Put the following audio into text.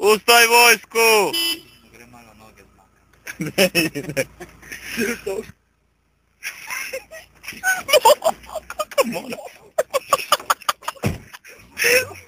Ustaj vojsku! Gre malo noge zmaka. Ne ide. Kako mora?